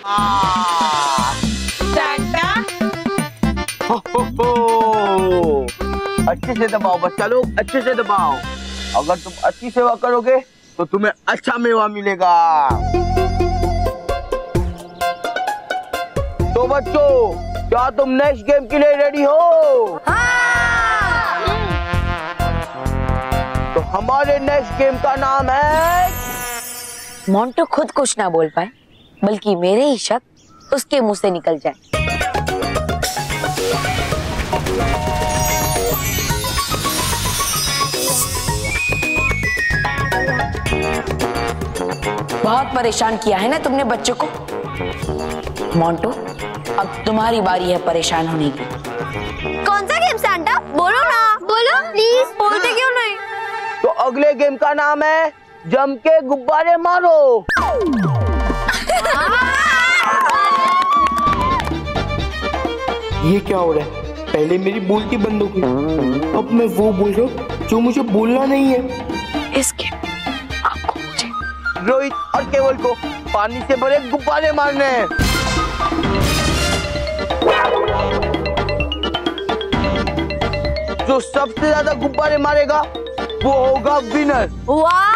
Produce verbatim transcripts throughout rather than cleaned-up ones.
Santa. हो हो हो। अच्छे से दबाओ बच्चा लोग, अच्छे से दबाओ। अगर तुम अच्छी सेवा करोगे तो तुम्हें अच्छा मेवा मिलेगा। तो बच्चों, क्या तुम नेक्स्ट गेम के लिए रेडी हो? हाँ। तो हमारे नेक्स्ट गेम का नाम है। मोंटू खुद कुछ ना बोल पाए, बल्कि मेरे ही शब्द उसके मुंह से निकल जाए। बहुत परेशान किया है ना तुमने बच्चों को। मोंटू, अब तुम्हारी बारी है परेशान होने की। कौन सा गेम सैंटा? बोलो ना। बोलो प्लीज। बोलते क्यों नहीं? तो अगले गेम का नाम है जम के गुब्बारे मारो। ये क्या हो रहा है? पहले मेरी बोलती बंद हो गई, अब मैं वो बोल रहा हूँ जो मुझे बोलना नहीं है। इसके आपको मुझे रोहित और केवल को पानी से भरे गुब्बारे मारने हैं। जो सबसे ज्यादा गुब्बारे मारेगा वो होगा विनर। वाह!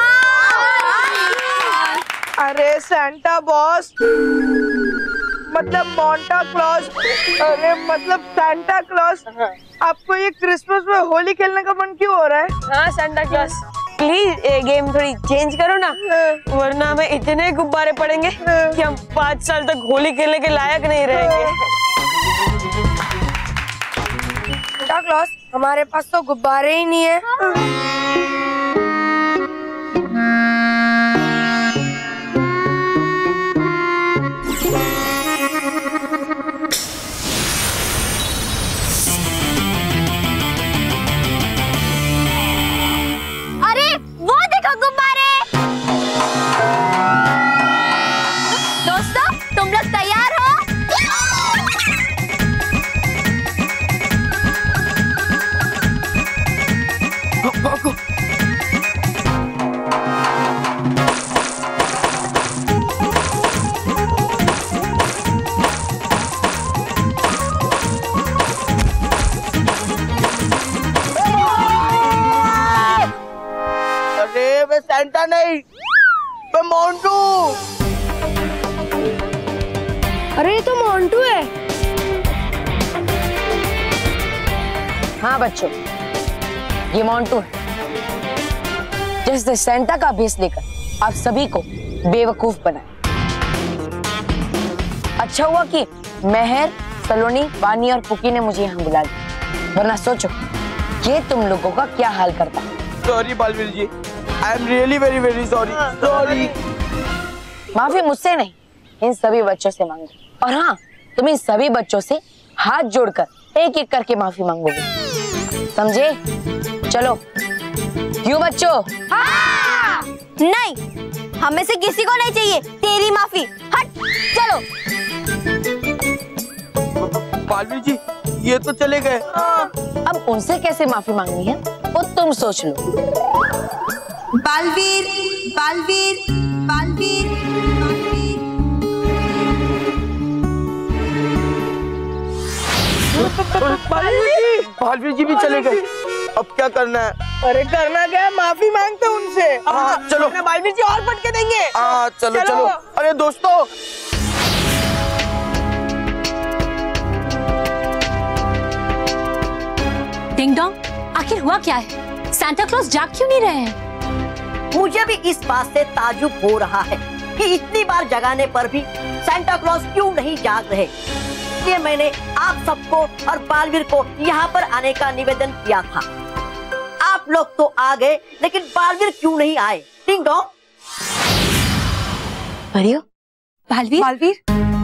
अरे सैंटा बॉस, मतलब मोंटा क्लॉस, अरे मतलब सैंटा क्लॉस, आपको ये क्रिसमस में होली खेलने का मन क्यों हो रहा है? हाँ सैंटा क्लॉस, प्लीज ये गेम थोड़ी चेंज करो ना, वरना हमें इतने गुब्बारे पड़ेंगे कि हम पाँच साल तक होली खेलने के लायक नहीं रहेंगे। सैंटा क्लॉस, हमारे पास तो गुब्बारे ही नहीं है। सैंटा नहीं, मैं मोंटू। अरे ये तो मोंटू है। हाँ बच्चों, ये मोंटू है, जिसने सैंटा का भेष लेकर आप सभी को बेवकूफ बनाया। अच्छा हुआ कि मेहर, सलोनी, वानी और पुकी ने मुझे यहाँ बुला लिया, वरना सोचो ये तुम लोगों का क्या हाल करता। Sorry Baalveer ji, I am really very very sorry. Sorry. माफी मुझसे नहीं, इन सभी बच्चों से मांगो। और हाँ, तुम इन सभी बच्चों से हाथ जोड़कर एक एक करके माफी मांगोगे, समझे? चलो, क्यों बच्चों? हाँ! नहीं, हमें से किसी को नहीं चाहिए तेरी माफी। हट, चलो। बालवीर जी, ये तो चले गए। अब उनसे कैसे माफी मांगनी है वो तुम सोच लो। बालवीर, बालवीर, बालवीर, बालवीर। बालवीर जी, बालवीर जी भी चले गए। अब क्या करना है? अरे करना क्या है, माफी मांगते उनसे। हाँ चलो, बालवीर जी और पटके देंगे। हाँ चलो चलो, चलो। अरे दोस्तों, डिंग डोंग, आखिर हुआ क्या है? सांता क्लॉज जाग क्यों नहीं रहे हैं? मुझे भी इस बात से ताजुब हो रहा है कि इतनी बार जगाने पर भी सांता क्लॉज क्यों नहीं जाग रहे। इसलिए मैंने आप सबको और बालवीर को यहाँ पर आने का निवेदन किया था। आप लोग तो आ गए, लेकिन बालवीर क्यों नहीं आए? Ding dong. परियो, बालवीर, बालवीर,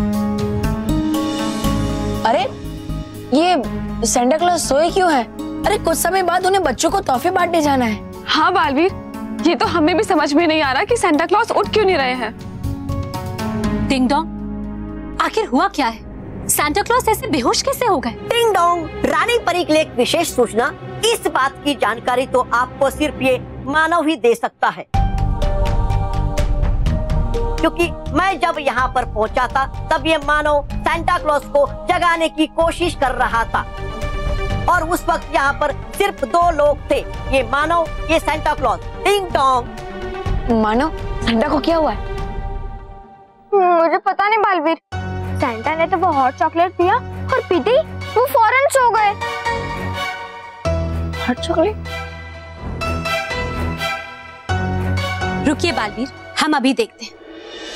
अरे ये सांता क्लॉज सोए क्यों है? अरे कुछ समय बाद उन्हें बच्चों को तोहफे बांटने जाना है। हाँ बालवीर, ये तो हमें भी समझ में नहीं आ रहा कि सांता क्लॉज उठ क्यों नहीं रहे हैं। डिंग डोंग, आखिर हुआ क्या है? सांता क्लॉज ऐसे बेहोश कैसे हो गए? डिंग डोंग, रानी परी के लिए एक विशेष सूचना। इस बात की जानकारी तो आपको सिर्फ ये मानव ही दे सकता है। क्योंकि मैं जब यहाँ पर पहुँचा था तब ये मानव सांता क्लॉज को जगाने की कोशिश कर रहा था और उस वक्त यहाँ पर सिर्फ दो लोग थे, ये मानव, ये सांता क्लॉज। टिंग टोंग। मानव, सांता को क्या हुआ है? मुझे पता नहीं बालवीर, सैंटा ने तो वो हॉट चॉकलेट पिया और पीते ही वो फौरन सो गए। Hot chocolate? रुकिए बालवीर, हम अभी देखते हैं।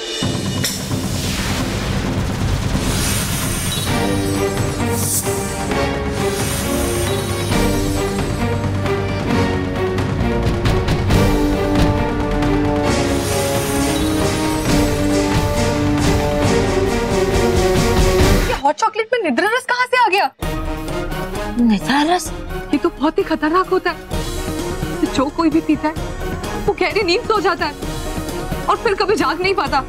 हॉट चॉकलेट में निद्रा रस कहाँ से आ गया? निद्रा रस? ये तो बहुत ही खतरनाक होता है। जो कोई भी पीता है वो गहरी नींद सो जाता है और फिर कभी जाग नहीं पाता।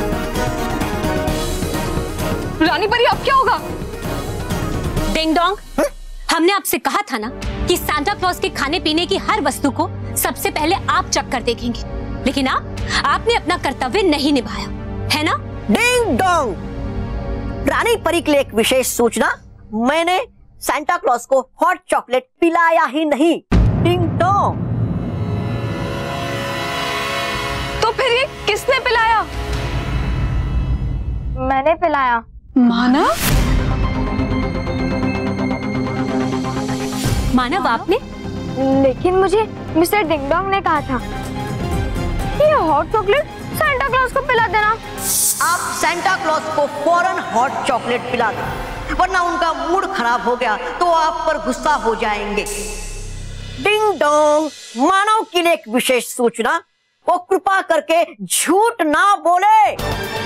रानी परी, अब क्या होगा? डिंग डोंग, हमने आपसे कहा था ना कि सांता क्लॉज के खाने पीने की हर वस्तु को सबसे पहले आप चख कर देखेंगे, लेकिन आप आपने अपना कर्तव्य नहीं निभाया, है ना? डिंग डोंग, रानी परी के लिए एक विशेष सूचना, मैंने सांता क्लॉज को हॉट चॉकलेट पिलाया ही नहीं। Ding dong. तो फिर ये किसने पिलाया? मैंने पिलाया। मानव? मानव, आपने? लेकिन मुझे मिस्टर डिंग डोंग ने कहा था ये हॉट चॉकलेट सांता क्लॉज को पिला देना। आप सांता क्लॉज को फौरन हॉट चॉकलेट पिला दो, वरना उनका मूड खराब हो गया तो आप पर गुस्सा हो जाएंगे। डिंग डोंग, मानव के लिए एक विशेष सूचना, वो कृपा करके झूठ ना बोले।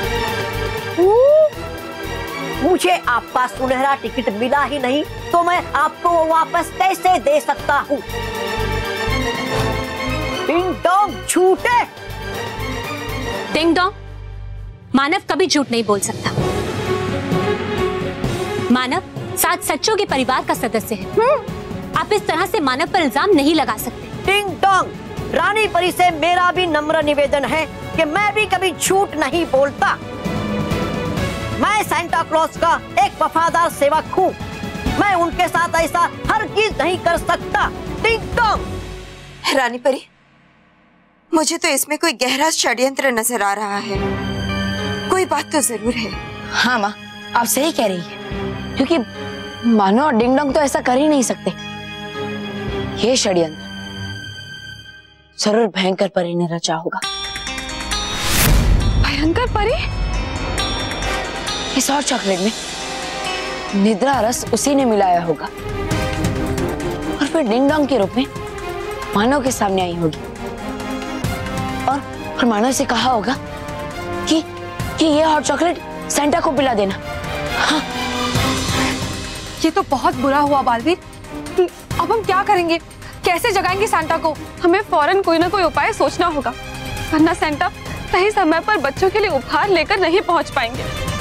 मुझे आपका सुनहरा टिकट मिला ही नहीं तो मैं आपको वो वापस कैसे दे सकता हूँ? डिंग डोंग झूठे। डिंग डोंग, मानव कभी झूठ नहीं बोल सकता। मानव सात सच्चों के परिवार का सदस्य है। आप इस तरह से मानव पर इल्जाम नहीं लगा सकते। डिंग डोंग, रानी परी से मेरा भी नम्र निवेदन है कि मैं भी कभी झूठ नहीं बोलता। मैं सांता क्लॉज का एक वफादार सेवक हूँ, मैं उनके साथ ऐसा हरगिज नहीं कर सकता। Ding dong. रानी परी, मुझे तो इसमें कोई गहरा षड्यंत्र नजर आ रहा है। कोई बात तो जरूर है। हाँ माँ, आप सही कह रही है, क्योंकि मानो और डिंग डोंग तो ऐसा कर ही नहीं सकते। ये षड्यंत्र जरूर भयंकर परी ने रचा होगा। भयंकर परी? इस हॉट चॉकलेट में निद्रा रस उसी ने मिलाया होगा और फिर डिंग डोंग के रूप में मानव के सामने आई होगी और फिर मानव से कहा होगा कि कि ये हॉट चॉकलेट सांता को पिला देना। हाँ। ये तो बहुत बुरा हुआ बालवीर। अब हम क्या करेंगे? कैसे जगाएंगे सांता को? हमें फौरन कोई ना कोई उपाय सोचना होगा, वरना सांता सही समय पर बच्चों के लिए उपहार लेकर नहीं पहुंच पाएंगे।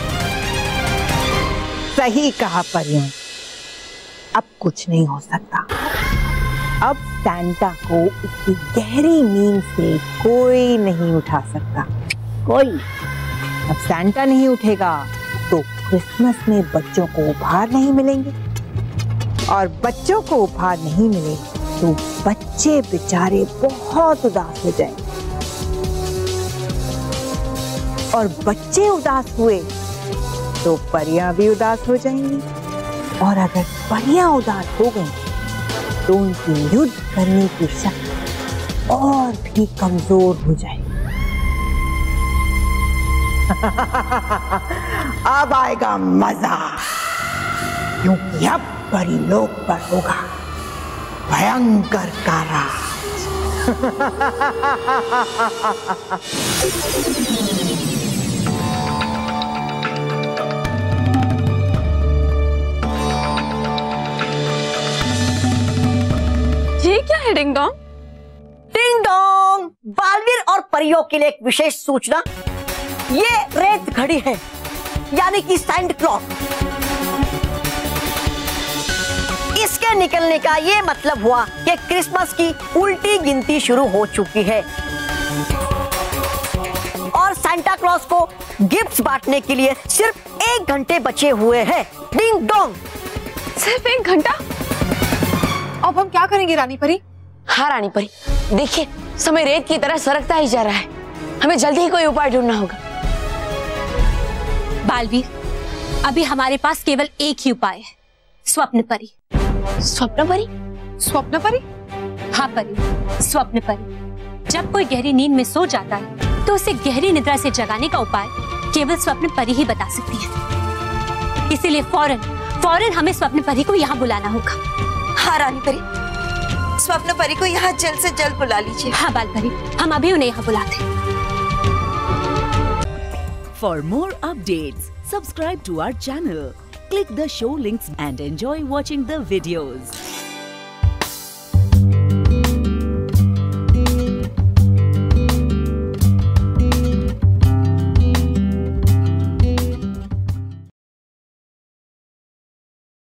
सही कहा परियों, अब कुछ नहीं हो सकता। अब सांता को उसकी गहरी नींद से कोई नहीं उठा सकता। कोई अब सांता नहीं उठेगा तो क्रिसमस में बच्चों को उपहार नहीं मिलेंगे, और बच्चों को उपहार नहीं मिले तो बच्चे बेचारे बहुत उदास हो जाएंगे, और बच्चे उदास हुए तो परियां भी उदास हो जाएंगी, और अगर परियां उदास हो गई तो उनकी युद्ध करने की शक्ति और भी कमजोर हो जाएगी। अब आएगा मजा, क्योंकि अब परी लोक पर होगा भयंकर का राज। ये क्या है ding dong? Ding dong, Baalveer और परियों के लिए एक विशेष सूचना, ये रेत घड़ी है, यानी कि सैंड क्लॉक। इसके निकलने का ये मतलब हुआ कि क्रिसमस की उल्टी गिनती शुरू हो चुकी है, और सांता क्लॉज को गिफ्ट्स बांटने के लिए सिर्फ एक घंटे बचे हुए हैं। Ding dong. सिर्फ एक घंटा? अब हम क्या करेंगे रानी परी? हाँ रानी परी, देखिए समय रेत की तरह सरकता ही जा रहा है, हमें जल्दी ही कोई उपाय ढूंढना होगा। बालवीर, अभी हमारे पास केवल एक ही उपाय है, स्वप्न परी। स्वप्न परी? स्वप्न परी? हाँ परी, स्वप्न परी। जब कोई गहरी नींद में सो जाता है तो उसे गहरी निद्रा से जगाने का उपाय केवल स्वप्न परी ही बता सकती है। इसीलिए फौरन फौरन हमें स्वप्न परी को यहाँ बुलाना होगा। हाँ रानी परी, स्वप्न परी को यहाँ जल्द से जल्द बुला लीजिए। हाँ बाल परी, हम अभी उन्हें यहाँ बुलाते हैं। For more updates, subscribe to our channel, click the show links and enjoy watching the videos.